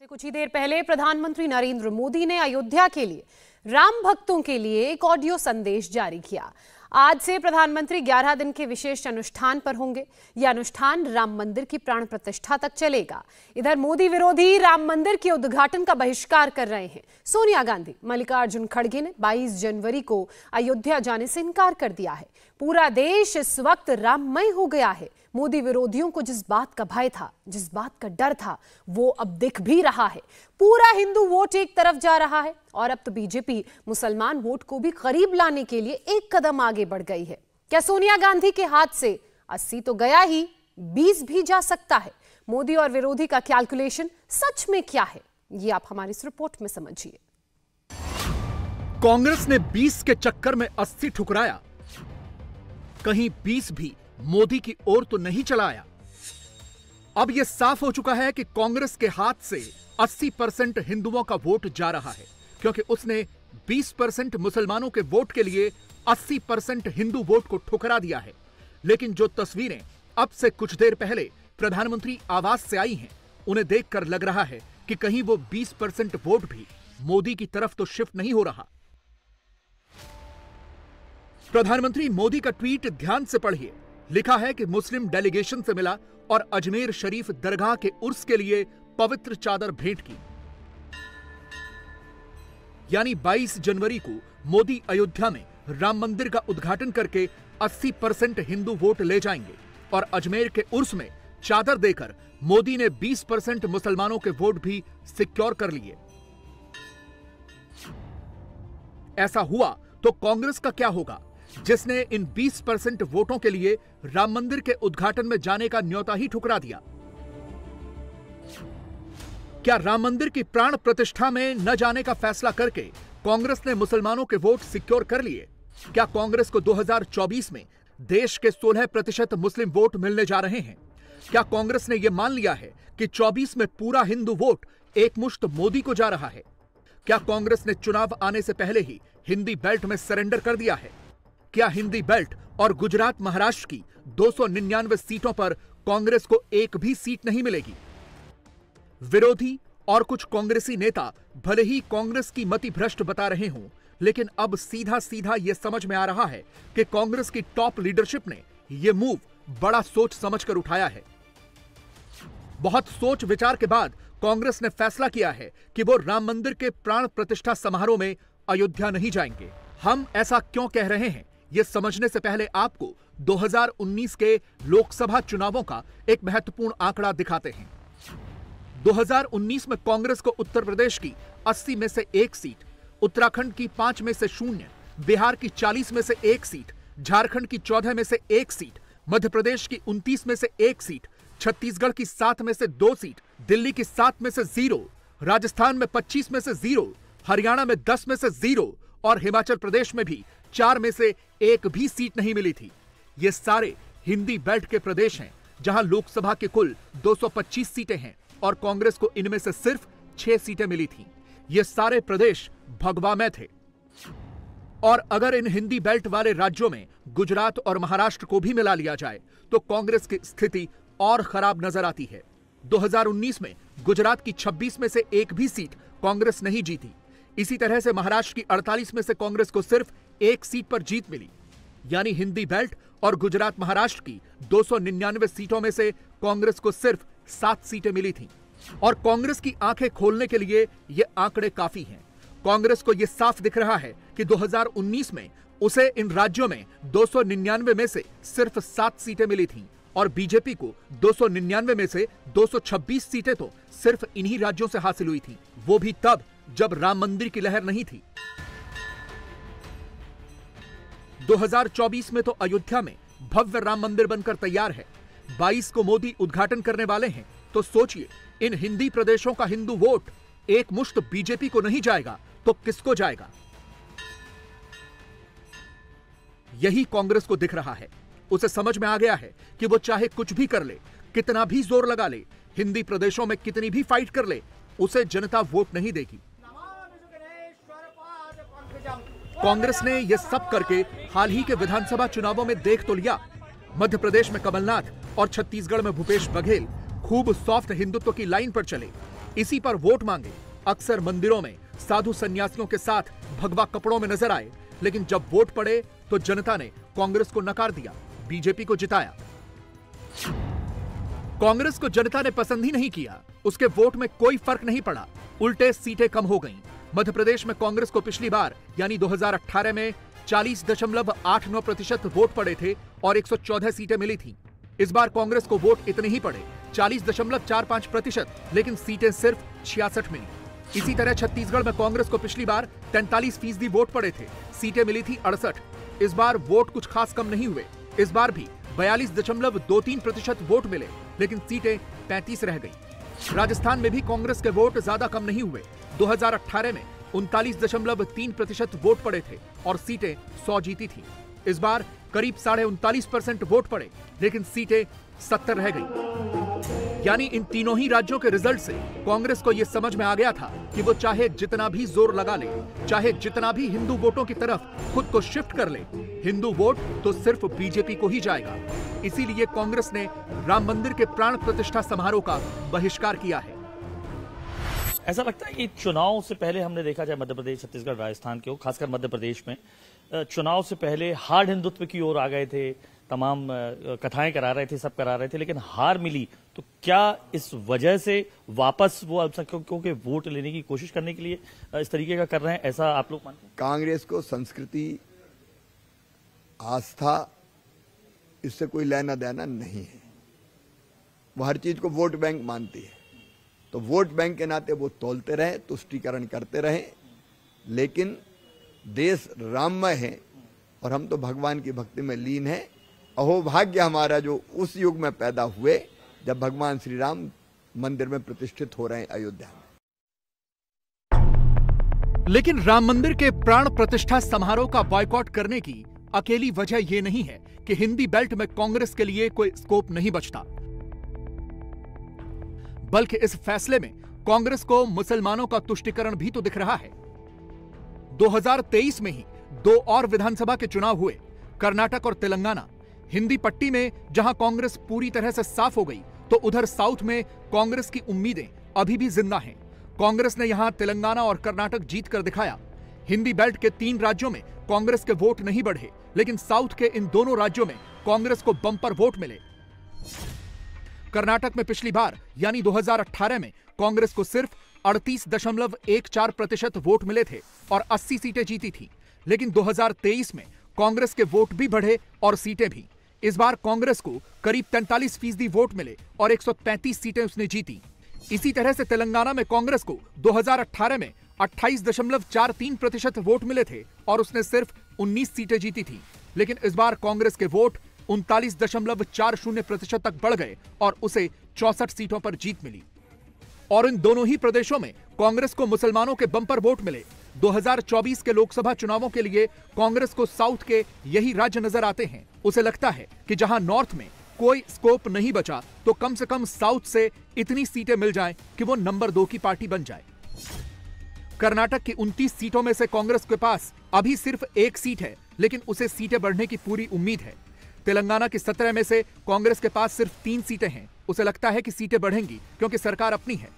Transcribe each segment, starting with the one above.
कुछ ही देर पहले प्रधानमंत्री नरेंद्र मोदी ने अयोध्या के लिए राम भक्तों के लिए एक ऑडियो संदेश जारी किया। आज से प्रधानमंत्री 11 दिन के विशेष अनुष्ठान पर होंगे। यह अनुष्ठान राम मंदिर की प्राण प्रतिष्ठा तक चलेगा। इधर मोदी विरोधी राम मंदिर के उद्घाटन का बहिष्कार कर रहे हैं। सोनिया गांधी, मल्लिकार्जुन खड़गे ने 22 जनवरी को अयोध्या जाने से इनकार कर दिया है। पूरा देश इस वक्त राममय हो गया है। मोदी विरोधियों को जिस बात का भय था, जिस बात का डर था, वो अब दिख भी रहा है। पूरा हिंदू वोट एक तरफ जा रहा है और अब तो बीजेपी मुसलमान वोट को भी करीब लाने के लिए एक कदम आगे बढ़ गई है। क्या सोनिया गांधी के हाथ से 80 तो गया ही, 20 भी जा सकता है? मोदी और विरोधी का कैलकुलेशन सच में क्या है, ये आप हमारी इस रिपोर्ट में समझिए। कांग्रेस ने 20 के चक्कर में 80 ठुकराया, कहीं 20 भी मोदी की ओर तो नहीं चलाया। अब यह साफ हो चुका है कि कांग्रेस के हाथ से 80% हिंदुओं का वोट जा रहा है, क्योंकि उसने 20% मुसलमानों के वोट के लिए 80% हिंदू वोट को ठुकरा दिया है। लेकिन जो तस्वीरें अब से कुछ देर पहले प्रधानमंत्री आवास से आई हैं, उन्हें देखकर लग रहा है कि कहीं वो 20% वोट भी मोदी की तरफ तो शिफ्ट नहीं हो रहा। प्रधानमंत्री मोदी का ट्वीट ध्यान से पढ़िए। लिखा है कि मुस्लिम डेलीगेशन से मिला और अजमेर शरीफ दरगाह के उर्स के लिए पवित्र चादर भेंट की। यानी 22 जनवरी को मोदी अयोध्या में राम मंदिर का उद्घाटन करके 80% हिंदू वोट ले जाएंगे और अजमेर के उर्स में चादर देकर मोदी ने 20% मुसलमानों के वोट भी सिक्योर कर लिए। ऐसा हुआ तो कांग्रेस का क्या होगा, जिसने इन 20% वोटों के लिए राम मंदिर के उद्घाटन में जाने का न्योता ही ठुकरा दिया? क्या राम मंदिर की प्राण प्रतिष्ठा में न जाने का फैसला करके कांग्रेस ने मुसलमानों के वोट सिक्योर कर लिए? क्या कांग्रेस को 2024 में देश के 16% मुस्लिम वोट मिलने जा रहे हैं? क्या कांग्रेस ने यह मान लिया है कि 24 में पूरा हिंदू वोट एकमुश्त मोदी को जा रहा है? क्या कांग्रेस ने चुनाव आने से पहले ही हिंदी बेल्ट में सरेंडर कर दिया है? क्या हिंदी बेल्ट और गुजरात महाराष्ट्र की 299 सीटों पर कांग्रेस को एक भी सीट नहीं मिलेगी? विरोधी और कुछ कांग्रेसी नेता भले ही कांग्रेस की मति भ्रष्ट बता रहे हों, लेकिन अब सीधा सीधा यह समझ में आ रहा है कि कांग्रेस की टॉप लीडरशिप ने यह मूव बड़ा सोच समझकर उठाया है। बहुत सोच विचार के बाद कांग्रेस ने फैसला किया है कि वो राम मंदिर के प्राण प्रतिष्ठा समारोह में अयोध्या नहीं जाएंगे। हम ऐसा क्यों कह रहे हैं, यह समझने से पहले आपको 2019 के लोकसभा चुनावों का एक महत्वपूर्ण आंकड़ा दिखाते हैं। 2019 में कांग्रेस को उत्तर प्रदेश की 80 में से 1 सीट, उत्तराखंड की 5 में से 0, बिहार की 40 में से 1 सीट, झारखंड की 14 में से 1 सीट, मध्य प्रदेश की 29 में से 1 सीट, छत्तीसगढ़ की 7 में से 2 सीट, दिल्ली की 7 में से 0, राजस्थान में 25 में से 0, हरियाणा में 10 में से 0 और हिमाचल प्रदेश में भी 4 में से 1 भी सीट नहीं मिली थी। ये सारे हिंदी बेल्ट के प्रदेश हैं, जहां लोकसभा के कुल 225 सीटें हैं और कांग्रेस को इनमें से सिर्फ 6 सीटें मिली थीं। ये सारे प्रदेश भगवा में थे। और अगर इन हिंदी बेल्ट वाले राज्यों में गुजरात और महाराष्ट्र को भी मिला लिया जाए तो कांग्रेस की स्थिति और खराब नजर आती है। 2019 में गुजरात की 26 में से 1 भी सीट कांग्रेस नहीं जीती। इसी तरह से महाराष्ट्र की 48 में से कांग्रेस को सिर्फ 1 सीट पर जीत मिली। यानी हिंदी बेल्ट और गुजरात महाराष्ट्र की 299 सीटों में से कांग्रेस को सिर्फ 7 सीटें मिली थीं। और कांग्रेस की आंखें खोलने के लिए ये आंकड़े काफी हैं। कांग्रेस को यह साफ दिख रहा है कि 2019 में उसे इन राज्यों में 299 में से सिर्फ 7 सीटें मिली थीं और बीजेपी को 299 में से 226 सीटें तो सिर्फ इन्हीं राज्यों से हासिल हुई थीं, वो भी तब जब राम मंदिर की लहर नहीं थी। 2024 में तो अयोध्या में भव्य राम मंदिर बनकर तैयार है। 22 को मोदी उद्घाटन करने वाले हैं, तो सोचिए इन हिंदी प्रदेशों का हिंदू वोट एक मुश्त बीजेपी को नहीं जाएगा तो किसको जाएगा? यही कांग्रेस को दिख रहा है। उसे समझ में आ गया है कि वो चाहे कुछ भी कर ले, कितना भी जोर लगा ले, हिंदी प्रदेशों में कितनी भी फाइट कर ले, उसे जनता वोट नहीं देगी। कांग्रेस ने यह सब करके हाल ही के विधानसभा चुनावों में देख तो लिया। मध्य प्रदेश में कमलनाथ और छत्तीसगढ़ में भूपेश बघेल खूब सॉफ्ट हिंदुत्व की लाइन पर चले। इसी पर वोट मांगे। अक्सर मंदिरों में साधु सन्यासियों के साथ भगवा कपड़ों में नजर आए, लेकिन जब वोट पड़े तो जनता ने कांग्रेस को नकार दिया, बीजेपी को जिताया। कांग्रेस को जनता ने पसंद ही नहीं किया, उसके वोट में कोई फर्क नहीं पड़ा, उल्टे सीटें कम हो गईं। मध्य प्रदेश में कांग्रेस को पिछली बार यानी 2018 में 40.89% वोट पड़े थे और 114 सीटें मिली थीं। इस बार कांग्रेस को वोट इतने ही पड़े, 40.45%, लेकिन सीटें सिर्फ 66 मिली। इसी तरह छत्तीसगढ़ में कांग्रेस को पिछली बार 43% वोट पड़े थे, सीटें मिली थी 68। इस बार वोट कुछ खास कम नहीं हुए, इस बार भी 42.23% वोट मिले, लेकिन सीटें 35 रह गई। राजस्थान में भी कांग्रेस के वोट ज्यादा कम नहीं हुए, 2018 में 39.3% वोट पड़े थे और सीटें 100 जीती थी। इस बार करीब 39.5% वोट पड़े, लेकिन सीटें 70 रह गई। यानी इन तीनों ही राज्यों के रिजल्ट से कांग्रेस को यह समझ में आ गया था कि वो चाहे जितना भी जोर लगा ले, चाहे जितना भी हिंदू वोटों की तरफ खुद को शिफ्ट कर ले, हिंदू वोट तो सिर्फ बीजेपी को ही जाएगा। इसीलिए कांग्रेस ने राम मंदिर के प्राण प्रतिष्ठा समारोह का बहिष्कार किया है। ऐसा लगता है कि चुनाव से पहले हमने देखा, चाहे मध्य प्रदेश, छत्तीसगढ़, राजस्थान के हो, खासकर मध्य प्रदेश में चुनाव से पहले हार्ड हिंदुत्व की ओर आ गए थे, तमाम कथाएं करा रहे थे, सब करा रहे थे, लेकिन हार मिली। तो क्या इस वजह से वापस वो अल्पसंख्यकों के वोट लेने की कोशिश करने के लिए इस तरीके का कर रहे हैं, ऐसा आप लोग मानते हैं? कांग्रेस को संस्कृति, आस्था, इससे कोई लेना देना नहीं है। वो हर चीज को वोट बैंक मानती है, तो वोट बैंक के नाते वो तोलते रहे, तुष्टीकरण करते रहे, लेकिन देश राममय है और हम तो भगवान की भक्ति में लीन है। अहोभाग्य हमारा जो उस युग में पैदा हुए जब भगवान श्री राम मंदिर में प्रतिष्ठित हो रहे हैं अयोध्या में। लेकिन राम मंदिर के प्राण प्रतिष्ठा समारोह का बॉयकॉट करने की अकेली वजह यह नहीं है कि हिंदी बेल्ट में कांग्रेस के लिए कोई स्कोप नहीं बचता, बल्कि इस फैसले में कांग्रेस को मुसलमानों का तुष्टीकरण भी तो दिख रहा है। 2023 में ही 2 और विधानसभा के चुनाव हुए, कर्नाटक और तेलंगाना। हिंदी पट्टी में जहां कांग्रेस पूरी तरह से साफ हो गई, तो उधर साउथ में कांग्रेस की उम्मीदें अभी भी जिंदा हैं। कांग्रेस ने यहां तेलंगाना और कर्नाटक जीत कर दिखाया। हिंदी बेल्ट के 3 राज्यों में कांग्रेस के वोट नहीं बढ़े, लेकिन साउथ के इन दोनों राज्यों में कांग्रेस को बंपर वोट मिले। कर्नाटक में पिछली बार यानी 2018 में कांग्रेस को सिर्फ 38.14% वोट मिले थे और 80 सीटें जीती थी, लेकिन 2023 में कांग्रेस के वोट भी बढ़े और सीटें भी। इस बार कांग्रेस को करीब 43% वोट मिले और 135 सीटें उसने जीती। इसी तरह से तेलंगाना में कांग्रेस को 2018 में 28.43% वोट मिले थे और उसने सिर्फ 19 सीटें जीती थी, लेकिन इस बार कांग्रेस के वोट 39.40% तक बढ़ गए और उसे 64 सीटों पर जीत मिली। और इन दोनों ही प्रदेशों में कांग्रेस को मुसलमानों के बंपर वोट मिले। 2024 के लोकसभा चुनावों के लिए कांग्रेस को साउथ के यही राज्य नजर आते हैं। उसे लगता है कि जहां नॉर्थ में कोई स्कोप नहीं बचा, तो कम से कम साउथ से इतनी सीटें मिल जाएं कि वो नंबर 2 की पार्टी बन जाए। कर्नाटक की 29 सीटों में से कांग्रेस के पास अभी सिर्फ 1 सीट है, लेकिन उसे सीटें बढ़ने की पूरी उम्मीद है। तेलंगाना की 17 में से कांग्रेस के पास सिर्फ 3 सीटें हैं। उसे लगता है कि सीटें बढ़ेंगी क्योंकि सरकार अपनी है।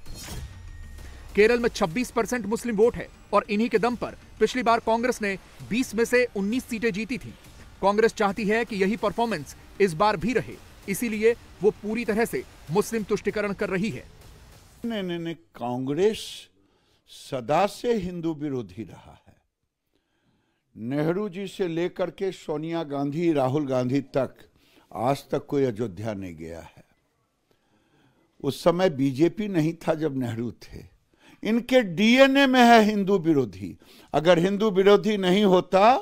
केरल में 26% मुस्लिम वोट है और इन्हीं के दम पर पिछली बार कांग्रेस ने 20 में से 19 सीटें जीती थी। कांग्रेस चाहती है कि यही परफॉर्मेंस इस बार भी रहे, इसीलिए वो पूरी तरह से मुस्लिम तुष्टीकरण कर रही है। नहीं, कांग्रेस सदा से हिंदू विरोधी रहा है। नेहरू जी से लेकर के सोनिया गांधी, राहुल गांधी तक आज तक कोई अयोध्या नहीं गया है। उस समय बीजेपी नहीं था जब नेहरू थे। इनके डीएनए में है हिंदू विरोधी। अगर हिंदू विरोधी नहीं होता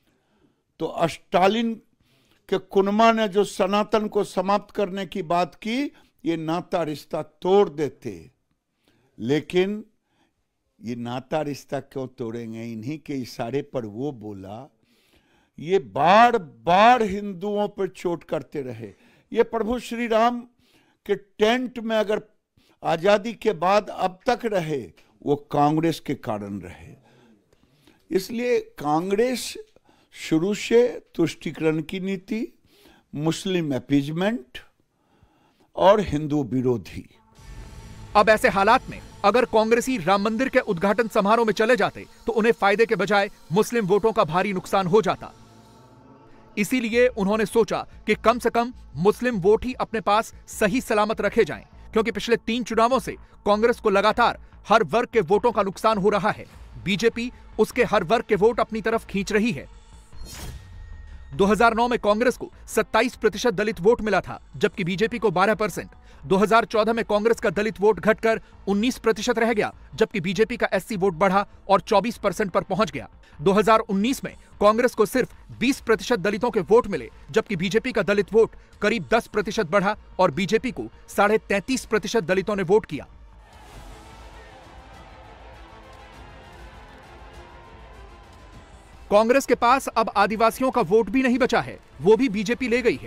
तो स्टालिन के कुनमा ने जो सनातन को समाप्त करने की बात की, ये नाता रिश्ता तोड़ देते। लेकिन ये नाता रिश्ता क्यों तोड़ेंगे? इन्हीं के इशारे पर वो बोला। ये बार बार हिंदुओं पर चोट करते रहे। ये प्रभु श्री राम के टेंट में अगर आजादी के बाद अब तक रहे, वो कांग्रेस के कारण रहे। इसलिए कांग्रेस शुरू से तुष्टीकरण की नीति, मुस्लिम अपीजमेंट और हिंदू विरोधी, अब ऐसे हालात में अगर कांग्रेसी राम मंदिर के उद्घाटन समारोह में चले जाते तो उन्हें फायदे के बजाय मुस्लिम वोटों का भारी नुकसान हो जाता। इसीलिए उन्होंने सोचा कि कम से कम मुस्लिम वोट ही अपने पास सही सलामत रखे जाएं, क्योंकि पिछले 3 चुनावों से कांग्रेस को लगातार हर वर्ग के वोटों का नुकसान हो रहा है। बीजेपी उसके हर वर्ग के वोट अपनी तरफ खींच रही है। 2009 में कांग्रेस को 27% दलित वोट मिला था, जबकि बीजेपी को 12%। 2014 में कांग्रेस का दलित वोट घटकर 19% रह गया, जबकि बीजेपी का एससी वोट बढ़ा और 24% पर पहुंच गया। 2019 में कांग्रेस को सिर्फ 20% दलितों के वोट मिले, जबकि बीजेपी का दलित वोट करीब 10% बढ़ा और बीजेपी को 33.5% दलितों ने वोट किया। कांग्रेस के पास अब आदिवासियों का वोट भी नहीं बचा है, वो भी बीजेपी ले गई है।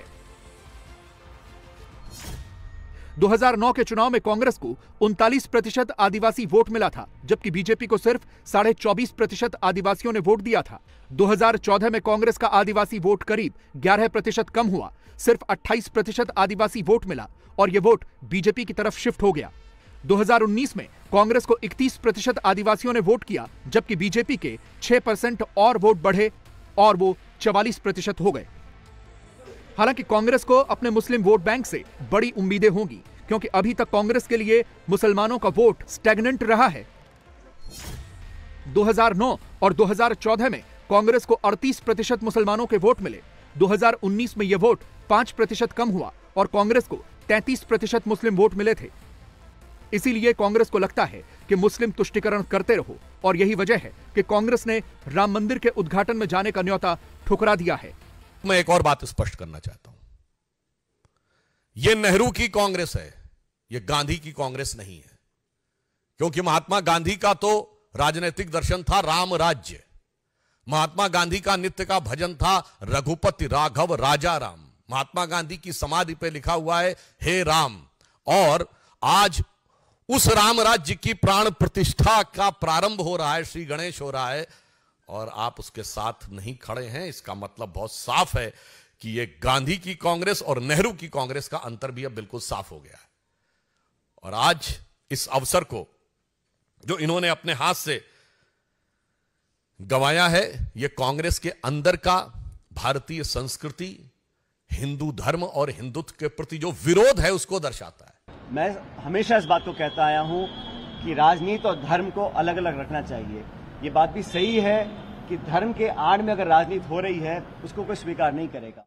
2009 के चुनाव में कांग्रेस को 39% आदिवासी वोट मिला था, जबकि बीजेपी को सिर्फ 24.5% आदिवासियों ने वोट दिया था। 2014 में कांग्रेस का आदिवासी वोट करीब 11% कम हुआ, सिर्फ 28% आदिवासी वोट मिला और यह वोट बीजेपी की तरफ शिफ्ट हो गया। 2019 में कांग्रेस को 31% आदिवासियों ने वोट किया, जबकि बीजेपी के 6% और वोट बढ़े और वो 44% हो गए। हालांकि कांग्रेस को अपने मुस्लिम वोट बैंक से बड़ी उम्मीदें होंगी, क्योंकि अभी तक कांग्रेस के लिए मुसलमानों का वोट स्टैग्नेंट रहा है। 2009 और 2014 में कांग्रेस को 38% मुसलमानों के वोट मिले। 2019 में यह वोट 5% कम हुआ और कांग्रेस को 33% मुस्लिम वोट मिले थे। इसीलिए कांग्रेस को लगता है कि मुस्लिम तुष्टीकरण करते रहो, और यही वजह है कि कांग्रेस ने राम मंदिर के उद्घाटन में जाने का न्योता ठुकरा दिया है। मैं एक और बात स्पष्ट करना चाहता हूं, यह नेहरू की कांग्रेस है, यह गांधी की कांग्रेस नहीं है। क्योंकि महात्मा गांधी का तो राजनीतिक दर्शन था राम राज्य। महात्मा गांधी का नित्य का भजन था रघुपति राघव राजा राम। महात्मा गांधी की समाधि पे लिखा हुआ है हे राम। और आज उस राम राज्य की प्राण प्रतिष्ठा का प्रारंभ हो रहा है, श्री गणेश हो रहा है, और आप उसके साथ नहीं खड़े हैं। इसका मतलब बहुत साफ है कि यह गांधी की कांग्रेस और नेहरू की कांग्रेस का अंतर भी अब बिल्कुल साफ हो गया है। और आज इस अवसर को जो इन्होंने अपने हाथ से गंवाया है, यह कांग्रेस के अंदर का भारतीय संस्कृति, हिंदू धर्म और हिंदुत्व के प्रति जो विरोध है उसको दर्शाता है। मैं हमेशा इस बात को कहता आया हूं कि राजनीति और धर्म को अलग अलग रखना चाहिए। ये बात भी सही है कि धर्म के आड़ में अगर राजनीति हो रही है उसको कोई स्वीकार नहीं करेगा।